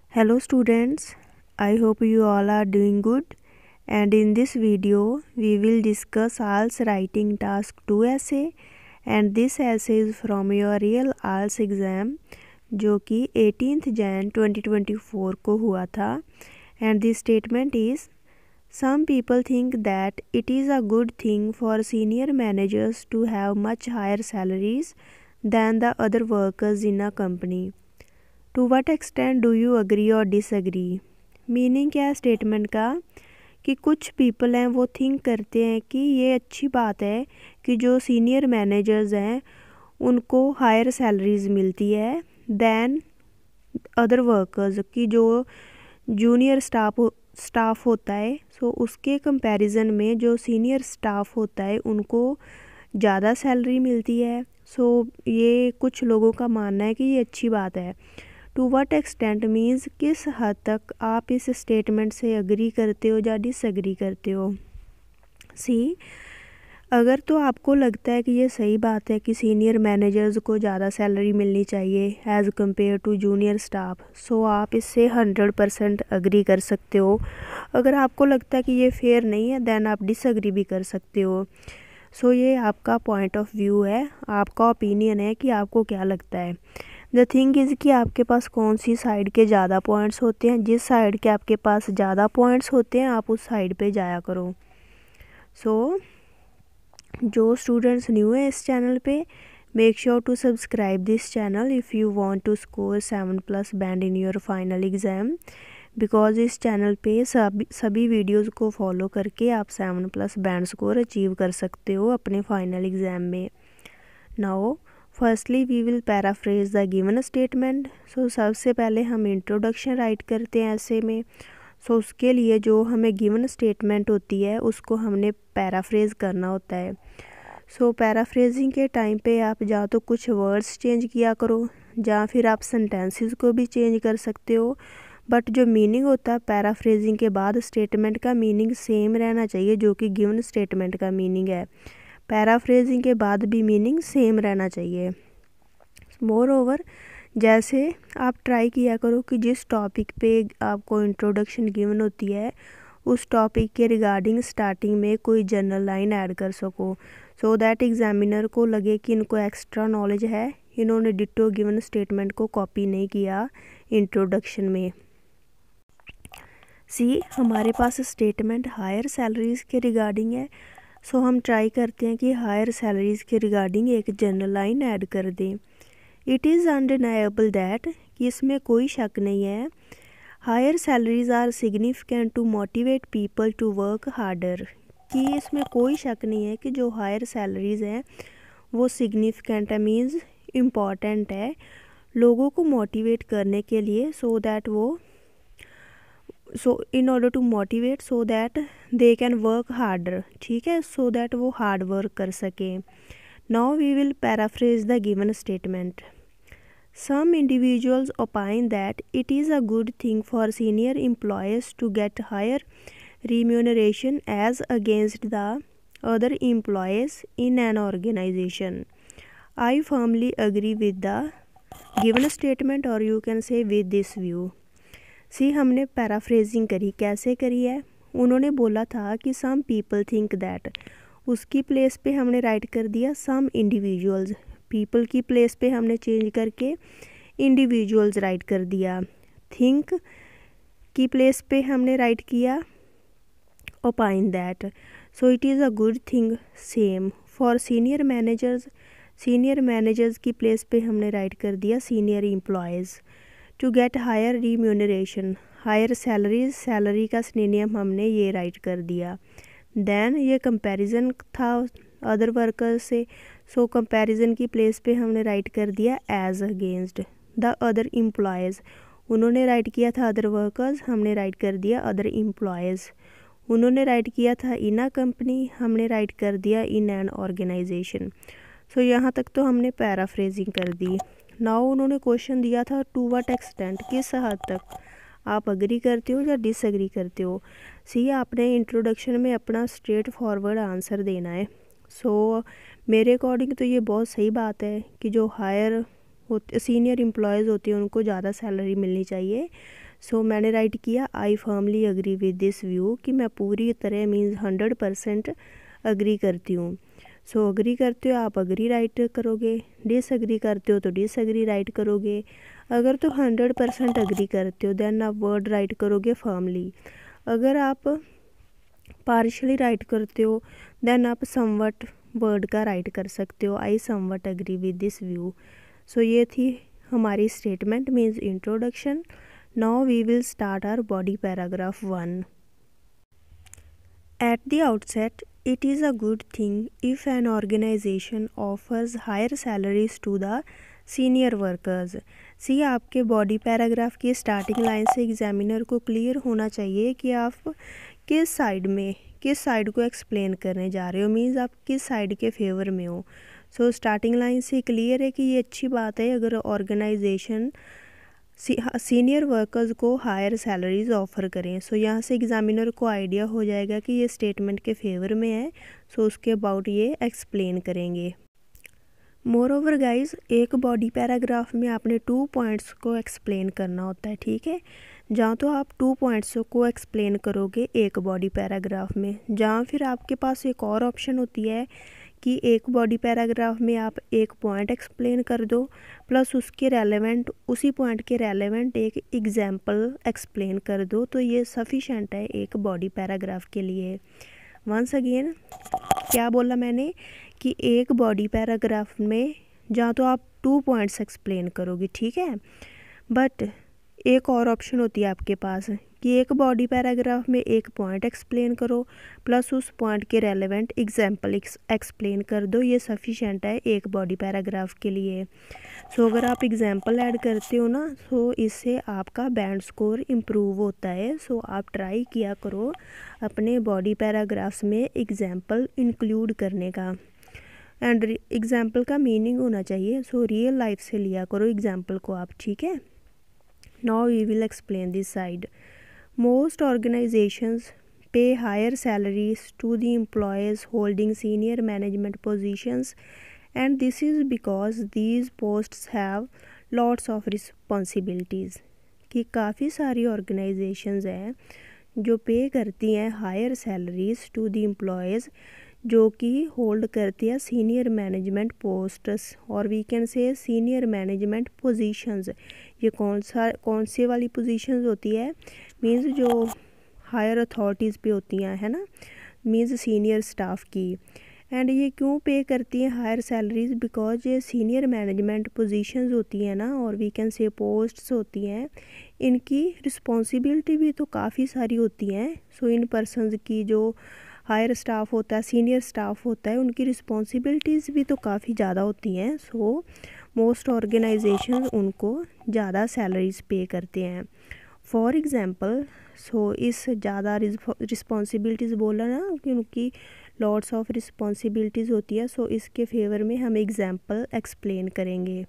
Hello students, I hope you all are doing good, and in this video we will discuss IELTS writing task 2 essay, and this essay is from your real IELTS exam जो कि 18th Jan 2024 को हुआ था. And the statement is, some people think that it is a good thing for senior managers to have much higher salaries than the other workers in a company. To what extent do you agree और disagree. Meaning क्या है statement का कि कुछ people हैं वो think करते हैं कि ये अच्छी बात है कि जो सीनियर मैनेजर्स हैं उनको हायर सैलरीज मिलती है दैन अदर वर्कर्स की जो जूनियर स्टाफ होता है. सो उसके कंपैरिजन में जो सीनियर स्टाफ होता है उनको ज़्यादा सैलरी मिलती है. सो ये कुछ लोगों का मानना है कि ये अच्छी बात है. टू वट एक्सटेंट मीन्स किस हद तक आप इस स्टेटमेंट से अग्री करते हो या डिसअग्री करते हो. सी, अगर तो आपको लगता है कि ये सही बात है कि सीनियर मैनेजर्स को ज़्यादा सैलरी मिलनी चाहिए as compare to junior staff, so आप इससे 100% अग्री कर सकते हो. अगर आपको लगता है कि ये फेयर नहीं है दैन आप डिसअग्री भी कर सकते हो. सो ये आपका पॉइंट ऑफ व्यू है, आपका ओपिनियन है कि आपको क्या लगता है. द थिंग इज़ कि आपके पास कौन सी साइड के ज़्यादा पॉइंट्स होते हैं. जिस साइड के आपके पास ज़्यादा पॉइंट्स होते हैं आप उस साइड पे जाया करो. सो जो स्टूडेंट्स न्यू है इस चैनल पे, make sure to subscribe this channel if you want to score 7+ band in your final exam, because इस चैनल पे सभी वीडियोज़ को फॉलो करके आप 7+ बैंड स्कोर अचीव कर सकते हो अपने फाइनल एग्ज़ाम में. Now firstly we will paraphrase the given statement. So सबसे पहले हम इंट्रोडक्शन राइट करते हैं ऐसे में. सो उसके लिए जो हमें गिवन स्टेटमेंट होती है उसको हमने पैराफ्रेज करना होता है. सो पैराफ्रेजिंग के टाइम पे आप या तो कुछ वर्ड्स चेंज किया करो या फिर आप सेंटेंसेस को भी चेंज कर सकते हो, बट जो मीनिंग होता है पैराफ्रेजिंग के बाद स्टेटमेंट का मीनिंग सेम रहना चाहिए जो कि गिवन स्टेटमेंट का मीनिंग है. पैराफ्रेजिंग के बाद भी मीनिंग सेम रहना चाहिए. मोर ओवर, जैसे आप ट्राई किया करो कि जिस टॉपिक पे आपको इंट्रोडक्शन गिवन होती है उस टॉपिक के रिगार्डिंग स्टार्टिंग में कोई जनरल लाइन ऐड कर सको, सो दैट एग्जामिनर को लगे कि इनको एक्स्ट्रा नॉलेज है, इन्होंने डिट्टो गिवन स्टेटमेंट को कॉपी नहीं किया इंट्रोडक्शन में. सी, हमारे पास स्टेटमेंट हायर सैलरीज़ के रिगार्डिंग है. सो हम ट्राई करते हैं कि हायर सैलरीज़ के रिगार्डिंग एक जनरल लाइन ऐड कर दें. इट इज़ अनडिनाएबल दैट कि इसमें कोई शक नहीं है, higher salaries are significant to motivate people to work harder, कि इसमें कोई शक नहीं है कि जो हायर सैलरीज हैं वो सिग्निफिकेंट है, मीन्स इम्पॉर्टेंट है लोगों को मोटिवेट करने के लिए, so in order to motivate so that they can work harder. ठीक है, सो दैट वो हार्ड वर्क कर सकें. Now we will paraphrase the given statement. Some individuals opine that it is a good thing for senior employees to get higher remuneration as against the other employees in an organization. I firmly agree with the given statement, or you can say with this view. See, हमने paraphrasing करी. कैसे करी है? उन्होंने बोला था कि some people think that, उसकी प्लेस पे हमने राइट कर दिया some individuals. पीपल की प्लेस पे हमने चेंज करके इंडिविजुअल्स राइट कर दिया. थिंक की प्लेस पे हमने राइट किया opine that. So it is a good thing same for senior managers. Senior managers की प्लेस पे हमने राइट कर दिया senior employees. To get higher remuneration, higher salaries, salary का सिनोनियम हमने ये राइट कर दिया. देन ये कंपैरिजन था अदर वर्कर्स से, सो कंपैरिजन की प्लेस पे हमने राइट कर दिया as against the other employees. उन्होंने राइट किया था अदर वर्कर्स, हमने राइट कर दिया अदर एम्प्लॉयज़. उन्होंने राइट किया था इन अ कंपनी, हमने राइट कर दिया इन एन ऑर्गेनाइजेशन. सो यहाँ तक तो हमने पैराफ्रेजिंग कर दी. नाउ उन्होंने क्वेश्चन दिया था टू वट एक्सटेंट, किस हद तक आप अग्री करते हो या डिसअग्री करते हो. सी, आपने इंट्रोडक्शन में अपना स्ट्रेट फॉरवर्ड आंसर देना है. सो मेरे अकॉर्डिंग तो ये बहुत सही बात है कि जो हायर सीनियर एम्प्लॉयज़ होती हैं उनको ज़्यादा सैलरी मिलनी चाहिए. सो मैंने राइट किया I firmly agree with this view, कि मैं पूरी तरह मीन्स 100% अग्री करती हूँ। सो अग्री करते हो आप अग्री राइट करोगे, डिसअग्री करते हो तो डिसअग्री राइट करोगे। अगर तो 100% अग्री करते हो देन आप वर्ड राइट करोगे फर्मली। अगर आप पार्शली राइट करते हो देन आप समवट वर्ड का राइट कर सकते हो, I somewhat agree with this view. So ये थी हमारी statement means introduction. Now we will start our body paragraph 1। At the outset, it is a good thing if an organization offers higher salaries to the senior workers. See आपके body paragraph की starting line से examiner को clear होना चाहिए कि आप किस side को एक्सप्लेन करने जा रहे हो, मीन्स आप किस साइड के फेवर में हो। सो स्टार्टिंग लाइन से क्लियर है कि ये अच्छी बात है अगर ऑर्गेनाइजेशन सीनियर वर्कर्स को हायर सैलरीज ऑफ़र करें। सो यहाँ से एग्जामिनर को आइडिया हो जाएगा कि ये स्टेटमेंट के फेवर में है। सो उसके अबाउट ये एक्सप्लेन करेंगे। मोर ओवर गाइज, एक बॉडी पैराग्राफ में आपने 2 पॉइंट्स को एक्सप्लेन करना होता है, ठीक है। जहाँ तो आप 2 पॉइंट्स को एक्सप्लेन करोगे एक बॉडी पैराग्राफ में, जहाँ फिर आपके पास एक और ऑप्शन होती है कि एक बॉडी पैराग्राफ में आप एक पॉइंट एक्सप्लेन कर दो प्लस उसके रेलेवेंट उसी पॉइंट के रेलेवेंट एक एग्जाम्पल एक्सप्लेन कर दो, तो ये सफिशेंट है एक बॉडी पैराग्राफ के लिए। वंस अगेन क्या बोला मैंने कि एक बॉडी पैराग्राफ में जहाँ तो आप 2 पॉइंट्स एक्सप्लेन करोगे, ठीक है, बट एक और ऑप्शन होती है आपके पास कि एक बॉडी पैराग्राफ में एक पॉइंट एक्सप्लेन करो प्लस उस पॉइंट के रेलेवेंट एग्जाम्पल एक्सप्लेन कर दो, ये सफिशेंट है एक बॉडी पैराग्राफ के लिए। सो अगर आप एग्जाम्पल ऐड करते हो ना, सो इससे आपका बैंड स्कोर इम्प्रूव होता है। सो आप ट्राई किया करो अपने बॉडी पैराग्राफ्स में एग्जाम्पल इंक्लूड करने का, एंड एग्जाम्पल का मीनिंग होना चाहिए। सो रियल लाइफ से लिया करो एग्जाम्पल को आप, ठीक है। Now we will explain this side. Most organizations pay higher salaries to the employees holding senior management positions, and this is because these posts have lots of responsibilities. कि काफ़ी सारी organizations हैं जो पे करती हैं higher salaries to the employees जो कि hold करती है सीनियर मैनेजमेंट पोस्ट्स, और we can say senior management positions. ये कौन से वाली पोजीशंस होती है, मीन्स जो हायर अथॉरिटीज़ पे होती हैं, है ना, मीन्स सीनियर स्टाफ की। एंड ये क्यों पे करती हैं हायर सैलरीज, बिकॉज ये सीनियर मैनेजमेंट पोजीशंस होती हैं ना, और वी कैन से पोस्ट्स होती हैं, इनकी रिस्पॉन्सिबिलिटी भी तो काफ़ी सारी होती हैं। सो इन पर्सनस की जो हायर स्टाफ होता है, सीनियर स्टाफ होता है, उनकी रिस्पॉन्सिबिलिटीज़ भी तो काफ़ी ज़्यादा होती हैं। सो मोस्ट ऑर्गेनाइजेशन उनको ज़्यादा सैलरीज पे करते हैं। फॉर एग्ज़ाम्पल, सो इस ज़्यादा रिस्पॉन्सिबिलिटीज़ बोला ना कि उनकी लॉट्स ऑफ रिस्पॉन्सिबिलिटीज़ होती है। सो इसके फेवर में हम एग्ज़ाम्पल एक्सप्लेन करेंगे।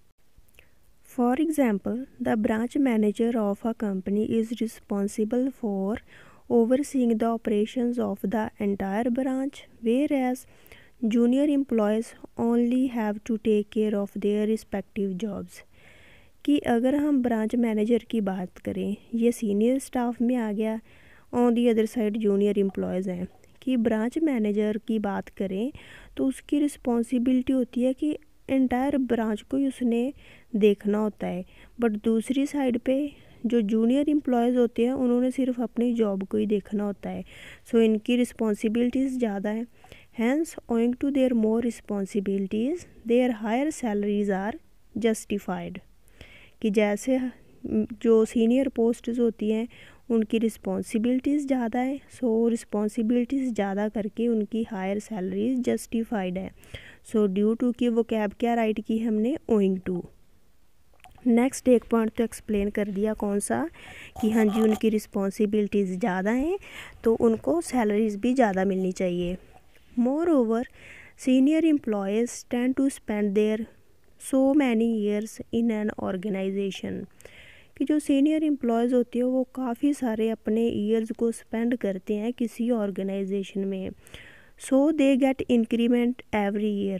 For example, the branch manager of a company is responsible for overseeing the operations of the entire branch, whereas junior employees only have to take care of their respective jobs. कि अगर हम branch manager की बात करें, ये senior staff में आ गया, on the other side junior employees हैं। कि ब्रांच मैनेजर की बात करें तो उसकी रिस्पॉन्सिबिलिटी होती है कि एंटायर ब्रांच को ही उसने देखना होता है, बट दूसरी साइड पे जो जूनियर एम्प्लॉयज़ होते हैं उन्होंने सिर्फ अपनी जॉब को ही देखना होता है। सो इनकी रिस्पॉन्सिबिलिटीज़ ज़्यादा है, hence owing to their more responsibilities their higher salaries are justified. कि जैसे जो सीनियर पोस्ट्स होती हैं उनकी रिस्पॉन्सिबिलिटीज़ ज़्यादा है, सो रिस्पॉन्सिबिलिटीज़ ज़्यादा करके उनकी हायर सैलरीज जस्टिफाइड है। सो ड्यू टू की वो कैब क्या राइट की हमने, ओइंग टू। नेक्स्ट एक पॉइंट तो एक्सप्लेन कर दिया, कौन सा, कि हाँ जी उनकी रिस्पॉन्सिबिलिटीज़ ज़्यादा हैं तो उनको सैलरीज भी ज़्यादा मिलनी चाहिए। Moreover senior employees tend to spend their so many years in an organisation. कि जो सीनियर एम्प्लॉयज़ होती है वो काफ़ी सारे अपने ईयर्स को स्पेंड करते हैं किसी ऑर्गेनाइजेशन में। So they get increment every year,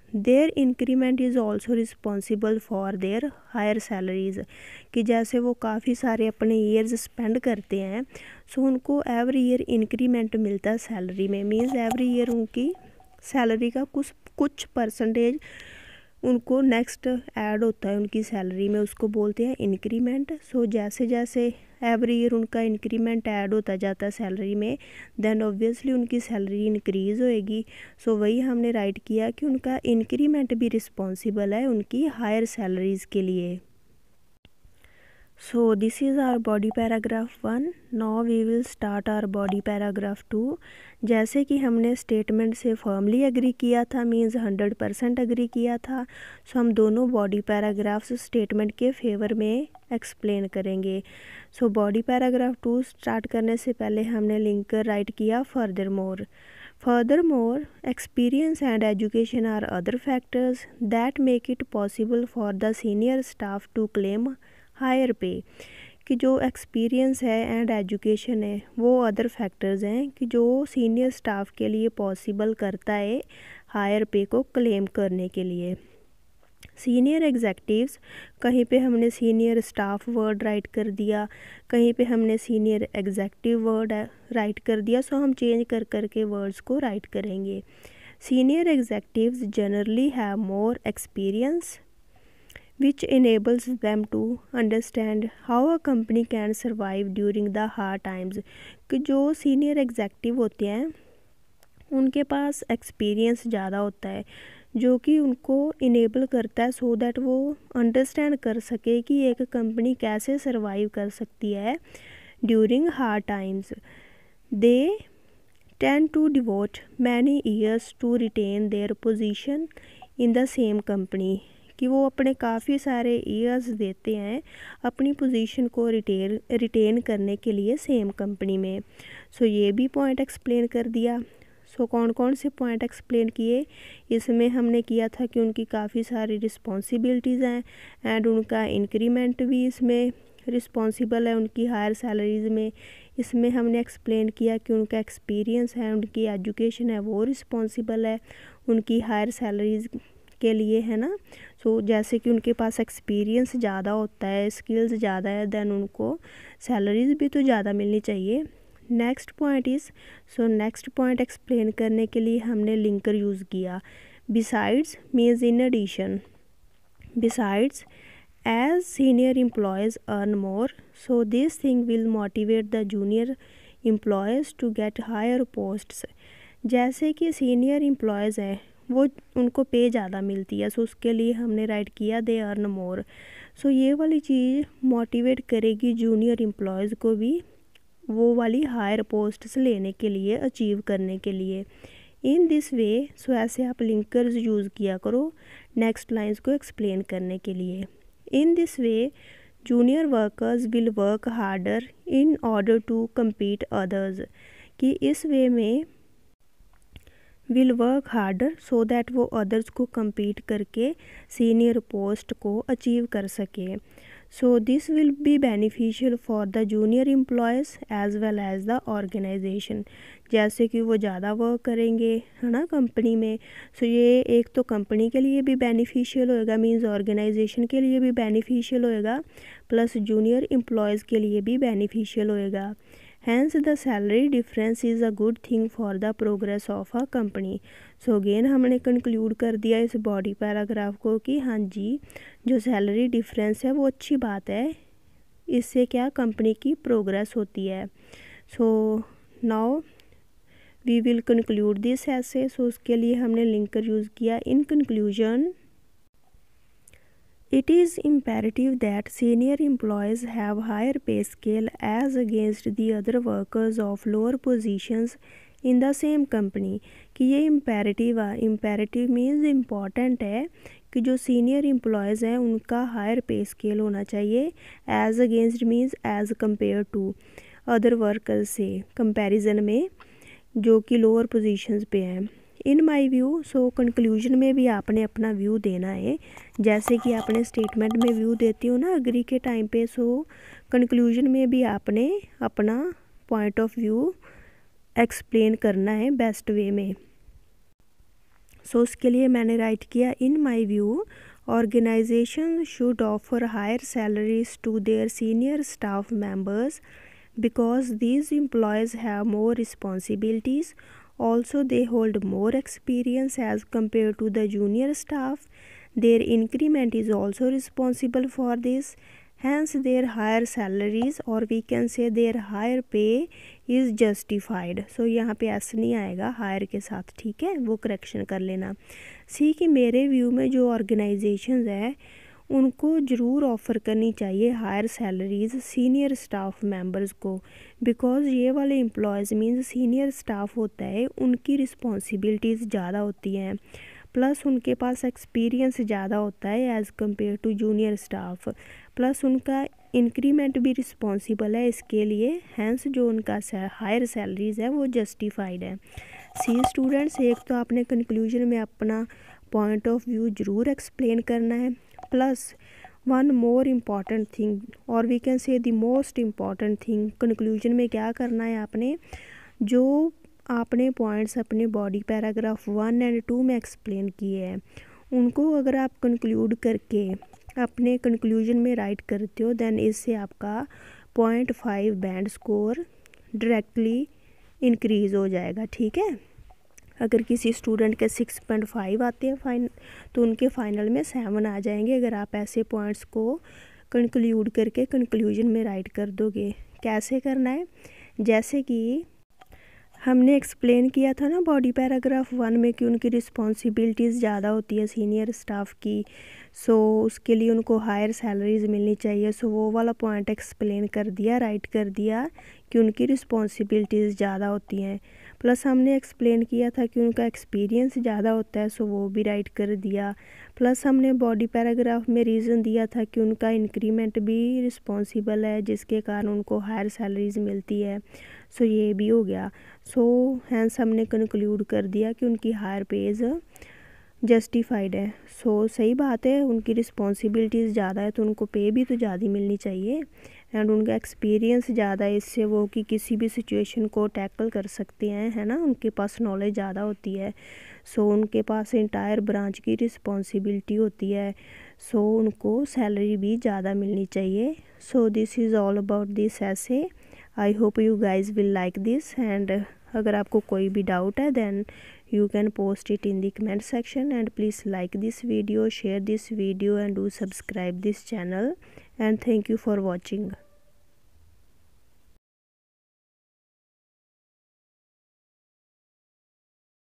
their increment is also responsible for their higher salaries, कि जैसे वो काफ़ी सारे अपने ईयर्स स्पेंड करते हैं, सो उनको एवरी ईयर इंक्रीमेंट मिलता है सैलरी में। मीन्स एवरी ईयर उनकी सैलरी का कुछ परसेंटेज उनको नेक्स्ट ऐड होता है उनकी सैलरी में, उसको बोलते हैं इंक्रीमेंट। सो जैसे जैसे एवरी ईयर उनका इंक्रीमेंट ऐड होता जाता है सैलरी में, देन ऑब्वियसली उनकी सैलरी इंक्रीज़ होएगी। सो वही हमने राइट किया कि उनका इंक्रीमेंट भी रिस्पॉन्सिबल है उनकी हायर सैलरीज़ के लिए। So this is our body paragraph 1. Now we will start our body paragraph 2. जैसे कि हमने स्टेटमेंट से फर्मली एग्री किया था, मीन्स 100% एग्री किया था, सो हम दोनों बॉडी पैराग्राफ्स स्टेटमेंट के फेवर में एक्सप्लेन करेंगे। सो बॉडी पैराग्राफ 2 स्टार्ट करने से पहले हमने लिंकर राइट किया Furthermore, experience and education are other factors that make it possible for the senior staff to claim higher pay, कि जो एक्सपीरियंस है एंड एजुकेशन है वो अदर फैक्टर्स हैं कि जो सीनियर स्टाफ के लिए पॉसिबल करता है हायर पे को क्लेम करने के लिए। सीनियर एग्जेक्टिव्स, कहीं पे हमने सीनियर स्टाफ वर्ड राइट कर दिया, कहीं पे हमने सीनियर एग्जेक्टिव वर्ड राइट कर दिया, सो हम चेंज कर करके वर्ड्स को राइट करेंगे। Senior executives generally have more experience which enables them to understand how a company can survive during the hard times, कि जो सीनियर एग्जेक्टिव होते हैं उनके पास एक्सपीरियंस ज़्यादा होता है जो कि उनको इनेबल करता है सो दैट वो अंडरस्टैंड कर सके कि एक कंपनी कैसे सर्वाइव कर सकती है during hard times. They tend to devote many years to retain their position in the same company, कि वो अपने काफ़ी सारे ईयर्स देते हैं अपनी पोजीशन को रिटेन करने के लिए सेम कंपनी में। सो ये भी पॉइंट एक्सप्लेन कर दिया। सो कौन कौन से पॉइंट एक्सप्लेन किए, इसमें हमने किया था कि उनकी काफ़ी सारी रिस्पॉन्सिबिलिटीज़ हैं एंड उनका इंक्रीमेंट भी इसमें रिस्पॉन्सिबल है उनकी हायर सैलरीज़ में। इसमें हमने एक्सप्लेन किया कि उनका एक्सपीरियंस है, उनकी एजुकेशन है वो रिस्पॉन्सिबल है उनकी हायर सैलरीज़ के लिए, है ना। सो जैसे कि उनके पास एक्सपीरियंस ज़्यादा होता है, स्किल्स ज़्यादा है, देन उनको सैलरीज भी तो ज़्यादा मिलनी चाहिए। Next point next point explain करने के लिए हमने लिंकर यूज़ किया। Besides means in addition, besides as senior employees earn more, so this thing will motivate the junior employees to get higher posts. जैसे कि सीनियर एम्प्लॉयज़ हैं वो उनको पे ज़्यादा मिलती है, सो उसके लिए हमने राइट किया दे अर्न मोर। सो ये वाली चीज़ मोटिवेट करेगी जूनियर एम्प्लॉयज़ को भी वो वाली हायर पोस्ट्स लेने के लिए, अचीव करने के लिए। इन दिस वे, सो ऐसे आप लिंकर्स यूज़ किया करो नेक्स्ट लाइंस को एक्सप्लेन करने के लिए। In this way junior workers will work harder in order to compete others, कि इस वे में will work harder so that वो अदर्स को compete करके सीनियर पोस्ट को अचीव कर सके। So this will be beneficial for the junior employees as well as the organisation, जैसे कि वो ज़्यादा वर्क करेंगे, है ना, कंपनी में। सो ये एक तो कंपनी के लिए भी बेनिफिशियल होएगा, मीन्स ऑर्गेनाइजेशन के लिए भी बेनिफिशियल होएगा, प्लस जूनियर एम्प्लॉयज़ के लिए भी बेनिफिशियल होएगा। Hence the salary difference is a good thing for the progress of a company. So again हमने कंक्लूड कर दिया इस बॉडी पैराग्राफ को कि हाँ जी, जो सैलरी डिफरेंस है वो अच्छी बात है, इससे क्या कंपनी की प्रोग्रेस होती है। So now we will conclude this essay. So उसके लिए हमने लिंकर यूज़ किया। In conclusion, it is imperative that senior employees have higher pay scale as against the other workers of lower positions in the same company, कि ये imperative है। Imperative means important है कि जो सीनियर एम्प्लॉयज़ हैं उनका higher पे scale होना चाहिए। As against means as compare to other workers से कंपैरिजन में जो कि लोअर पोजीशंस पे हैं। इन माई व्यू, सो कंक्लूजन में भी आपने अपना व्यू देना है, जैसे कि आपने स्टेटमेंट में व्यू देती हो ना अग्री के टाइम पे, सो कंक्लूजन में भी आपने अपना पॉइंट ऑफ व्यू एक्सप्लेन करना है बेस्ट वे में। सो उसके लिए मैंने राइट किया, in my view organisation should offer higher salaries to their senior staff members because these employees have more responsibilities. Also, they hold more experience as compared to the junior staff. Their increment is also responsible for this. Hence, their higher salaries, or we can say their higher pay is justified. So यहाँ पे S नहीं आएगा higher के साथ, ठीक है, वो correction कर लेना। सी कि मेरे व्यू में जो ऑर्गेनाइजेशंस है उनको ज़रूर ऑफ़र करनी चाहिए higher salaries senior staff members को, बिकॉज़ ये वाले एम्प्लॉयज़ मीन्स सीनियर स्टाफ होता है, उनकी रिस्पॉन्सिबिलिटीज़ ज़्यादा होती हैं, प्लस उनके पास एक्सपीरियंस ज़्यादा होता है as compare to junior staff, plus उनका इंक्रीमेंट भी रिस्पॉन्सिबल है इसके लिए। हैंस जो उनका हायर सैलरीज़ है वो जस्टिफाइड है। सी स्टूडेंट्स, एक तो आपने कंक्लूजन में अपना पॉइंट ऑफ व्यू ज़रूर एक्सप्लेन करना है, plus one more important thing, और we can say the most important thing, conclusion में क्या करना है आपने, जो आपने पॉइंट्स अपने बॉडी पैराग्राफ 1 और 2 में एक्सप्लेन किए हैं उनको अगर आप कंक्लूड करके अपने कंक्लूजन में राइट करते हो, देन इससे आपका 0.5 बैंड स्कोर डायरेक्टली इंक्रीज़ हो जाएगा, ठीक है। अगर किसी स्टूडेंट के 6.5 आते हैं तो उनके फाइनल में 7 आ जाएंगे अगर आप ऐसे पॉइंट्स को कंक्लूड करके कंक्लूजन में राइट कर दोगे। कैसे करना है, जैसे कि हमने एक्सप्लेन किया था ना बॉडी पैराग्राफ 1 में कि उनकी रिस्पॉन्सिबिलिटीज़ ज़्यादा होती है सीनियर स्टाफ की, सो उसके लिए उनको हायर सैलरीज मिलनी चाहिए। सो वो वाला पॉइंट एक्सप्लेन कर दिया, राइट कर दिया कि उनकी रिस्पॉन्सिबिलिटीज़ ज़्यादा होती हैं, प्लस हमने एक्सप्लेन किया था कि उनका एक्सपीरियंस ज़्यादा होता है, सो वो भी राइट कर दिया, प्लस हमने बॉडी पैराग्राफ में रीज़न दिया था कि उनका इंक्रीमेंट भी रिस्पॉन्सिबल है जिसके कारण उनको हायर सैलरीज मिलती है, सो ये भी हो गया। सो हैंस हमने कंक्लूड कर दिया कि उनकी हायर पेज जस्टिफाइड है। सो सही बात है, उनकी रिस्पॉन्सिबिलिटीज़ ज़्यादा है तो उनको पे भी तो ज़्यादा मिलनी चाहिए, एंड उनका एक्सपीरियंस ज़्यादा है, इससे वो कि किसी भी सिचुएशन को टैकल कर सकते हैं, है ना, उनके पास नॉलेज ज़्यादा होती है। सो उनके पास इंटायर ब्रांच की रिस्पॉन्सिबिलिटी होती है, सो उनको सैलरी भी ज़्यादा मिलनी चाहिए। So this is all about this essay. I hope you guys will like this, and अगर आपको कोई भी डाउट है then you can post it in the comment section, and please like this video, share this video, and do subscribe this channel, and thank you for watching.